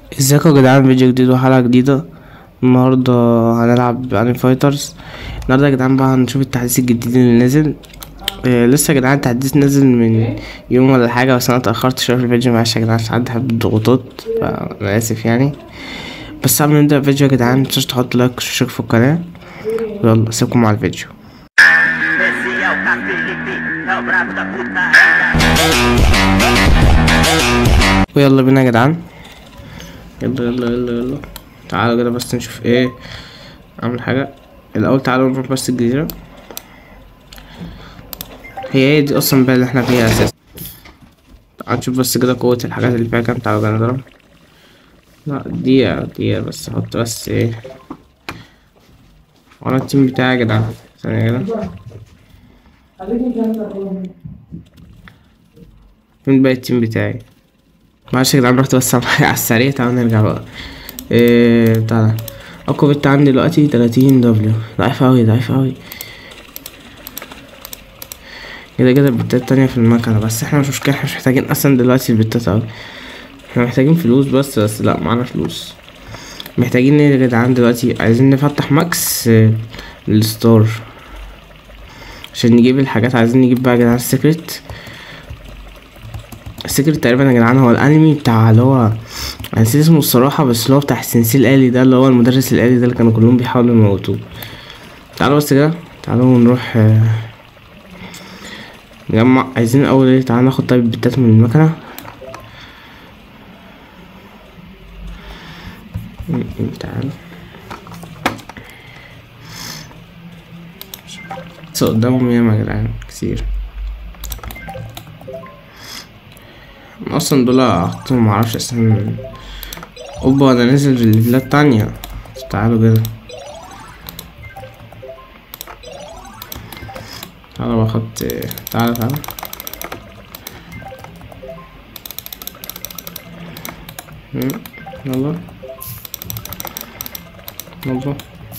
ازيكم يا جدعان، فيديو جديد وحلقة جديدة. النهاردة هنلعب انمي فايترز. النهاردة يا جدعان بقى هنشوف التحديث الجديد اللي نازل. لسه يا جدعان التحديث نازل من يوم ولا حاجة، بس انا اتأخرت شوية في الفيديو، معلش يا جدعان عشان عندي حبة ضغوطات، فانا اسف يعني. بس قبل ما نبدأ الفيديو يا جدعان متنسوش تحطوا لايك واشتركوا في القناة. يلا سيبكم مع الفيديو. Esse é o Felipe, é o brabo da putaria. ويلا بينا يا جدعان، يلا يلا يلا يلا. تعالوا كده بس نشوف ايه اعمل حاجة الاول. تعالوا نروح بس الجزيرة. هي دي اصلا بقى اللي احنا فيها اساسا. تعال نشوف بس كده قوة الحاجات اللي فيها كام. تعالوا كده نضرب. لا دقيقة بس احط بس ايه. وانا التيم بتاعي يا جدعان ثانية كده. فين باقي التيم بتاعي؟ معلش يا جدعان رحت بس على السريع. تعالوا نرجع بقى. ايه تعالى. اقوى بت عندي دلوقتي 30 دبليو. ضعيف اوي ضعيف اوي. كده كده البتات التانية في المكنة، بس احنا مش مشكلة، احنا مش محتاجين اصلا دلوقتي البتات اوي. احنا محتاجين فلوس بس لا معانا فلوس. محتاجين ايه يا جدعان دلوقتي؟ عايزين نفتح ماكس الستور عشان نجيب الحاجات. عايزين نجيب بقى يا جدعان السيكريت. السيكريت تقريبا يا جدعان هو الانمي بتاع اللي هو، انا نسيت اسمه الصراحة، بس اللي هو بتاع السنسي الآلي ده، اللي هو المدرس الآلي ده اللي كانوا كلهم بيحاولوا يموتوه. تعالوا بس كده، تعالوا نروح نجمع. عايزين اول ايه؟ تعالوا ناخد طيب البتات من المكنة. تعالوا بس قدامهم ياما يا جدعان كتير. أنا اصلا دول حطيتهم معرفش اساسا. اوبا ده نزل في البلاد تانية. تعالوا كده، تعالوا باخد. تعالوا تعالوا. يلا يلا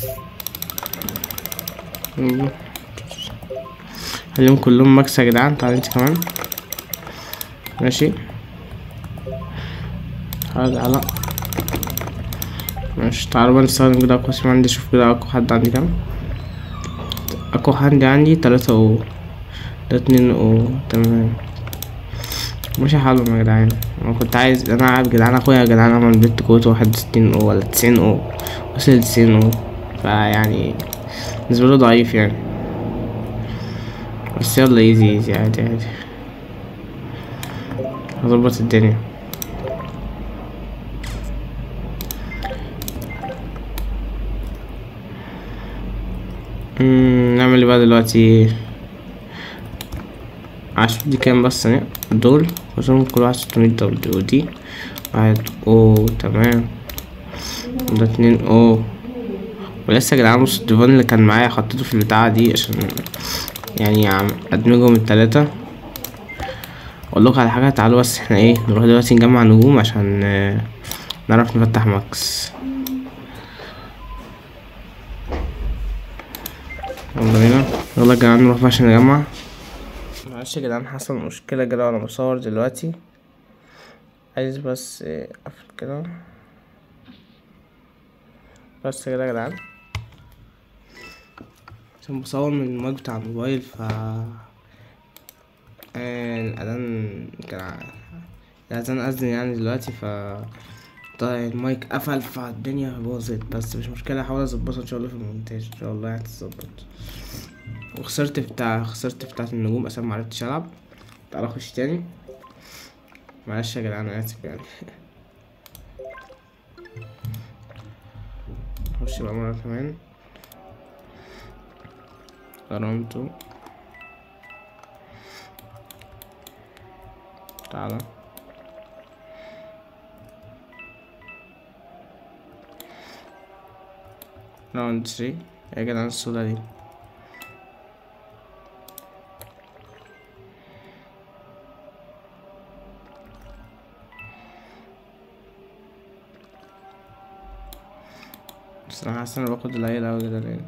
يلا. خليهم كلهم ماكس يا جدعان. تعالى انت كمان. ماشي تعالى تعالى. ماشي تعالوا بقى نستخدم كده اقوى سيف عندي. شوف كده اقوى حد عندي كام. اقوى حد عندي 3 او، ده 2 او. تمام ماشي حالهم يا جدعان. انا كنت عايز، انا عارف جدعان اخويا يا جدعان عمل بيت قوته 61 او ولا 90 او، وصل 90 او. فيعني بالنسبة له ضعيف يعني، بس يلا ايزي ايزي عادي عادي. هظبط الدنيا. نعمل ايه بقى دلوقتي؟ عشان دي كام بس ثانية. دول وصلهم كل واحد 600 دبليو، ودي واحد او. تمام ده 2 او. ولسه يا جدعان نص الديفان اللي كان معايا حطيته في البتاعة دي عشان يعني ادمجهم التلاتة. اقول لكم على حاجة، تعالوا بس احنا ايه نروح دلوقتي نجمع نجوم عشان نعرف نفتح ماكس. يلا بينا. يلا يا جدعان نروح بقى عشان نجمع. معلش يا جدعان حصل مشكلة كده وانا بصور دلوقتي. عايز بس اقفل كده بس كده يا جدعان، عشان بصور من المايك بتاع الموبايل. ف الأذان الأذان أذن يعني دلوقتي. ف طيب المايك قفل فالدنيا باظت، بس مش مشكلة، هحاول اظبطها ان شاء الله في المونتاج، ان شاء الله يعني هتظبط. خسرت بتاعة النجوم اساسا، معرفتش العب. تعالى اخش تاني. معلش يا جدعان انا اسف يعني. اخش بقى مرة كمان. غرامته. تعالى راوند 3 يا جدعان. الصورة دي بس انا حاسس ان انا باخد العيل اوي كده ليه.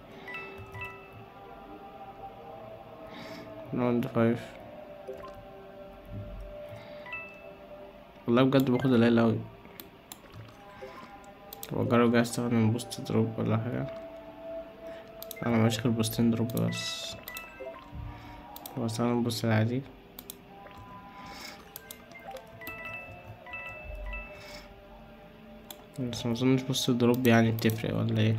راوند 5. والله بجد باخد قليل اوي. بجرب جاي استخدم بوست دروب ولا حاجة. انا ماشي غير بوستين دروب بس. بستخدم بوست العادي. بس مظنش بوست دروب يعني بتفرق ولا ايه.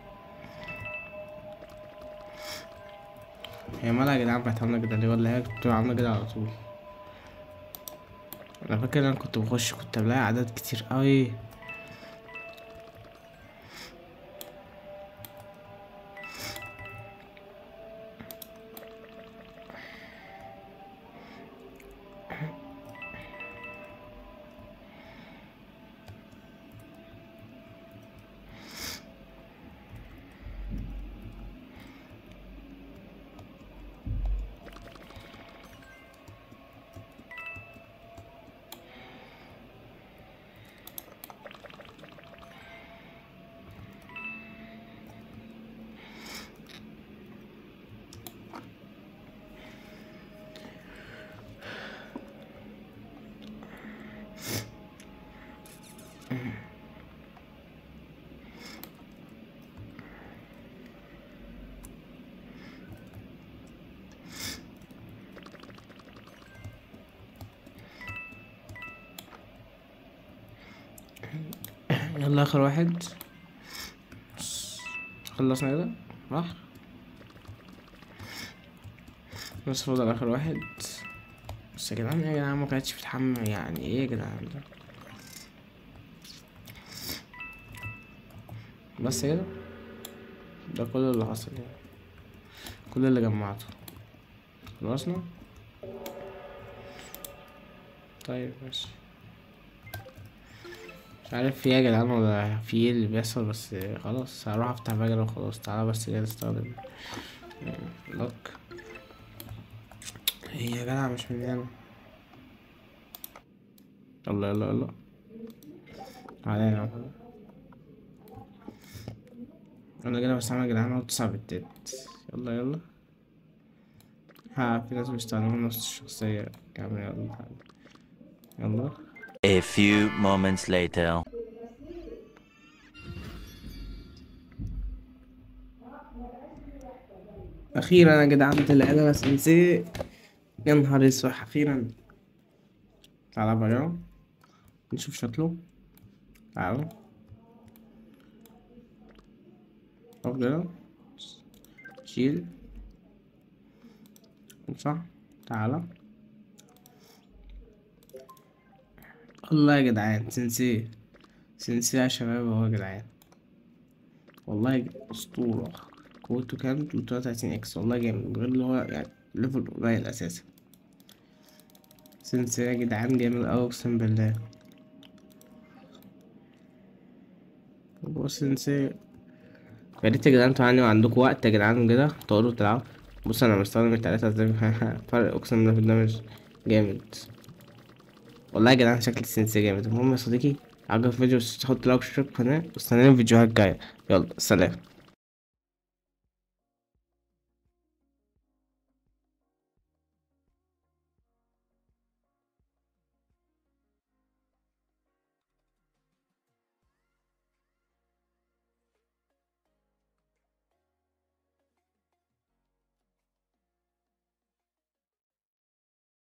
هي مالها يا جدعان بقت عاملة كده ليه، ولا هي بتبقى عاملة كده على طول؟ انا فاكر انا كنت بخش كنت بلاقي اعداد كتير اوي. يلا اخر واحد. خلصنا كده صح. بس فاضل اخر واحد. بس يا جدعان ما كانتش بتحمل يعني ايه يا جدعان ده. بس كده. ده كل اللي حصل يعني. كل اللي جمعته. خلصنا. طيب ماشي. مش عارف في ايه يا جدعان ولا في ايه اللي بيحصل، بس خلاص هروح افتح بقى وخلاص. تعالى بس كده نستخدم لوك. ايه يا جدع مش من هنا. يلا يلا يلا. علينا. انا كده بستعمل يا جدعان اهو 9 بتات. يلا يلا. ها في ناس بيستخدموا نفس الشخصية كاملة. يلا يلا. A few moments later. اخيرا يا جدعان طلع لنا سensei. يا نهار اسود اخيرا. تعالى بقى نشوف شكله. تعالى شوف كده. شيل. صح. تعالى. الله يا جدعان سensei. سensei يا شباب اهو يا جدعان. والله اسطورة. قوته كام 33 اكس. والله جامد غير اللي هو يعني ليفل قليل اساسا. سensei يا جدعان جامد اوي اقسم بالله. بص سensei. يا ريت يا جدعان انتوا يعني عندكم وقت يا جدعان كده تقعدوا تلعبوا. بص انا مستخدم التلاتة ازاي. فرق اقسم بالله في الدمج جامد. والله يا جدعان شكل السنسي جامد. المهم يا صديقي عجبك الفيديو تحط لايك واشترك في القناة واستناني في الفيديوهات الجاية. يلا سلام.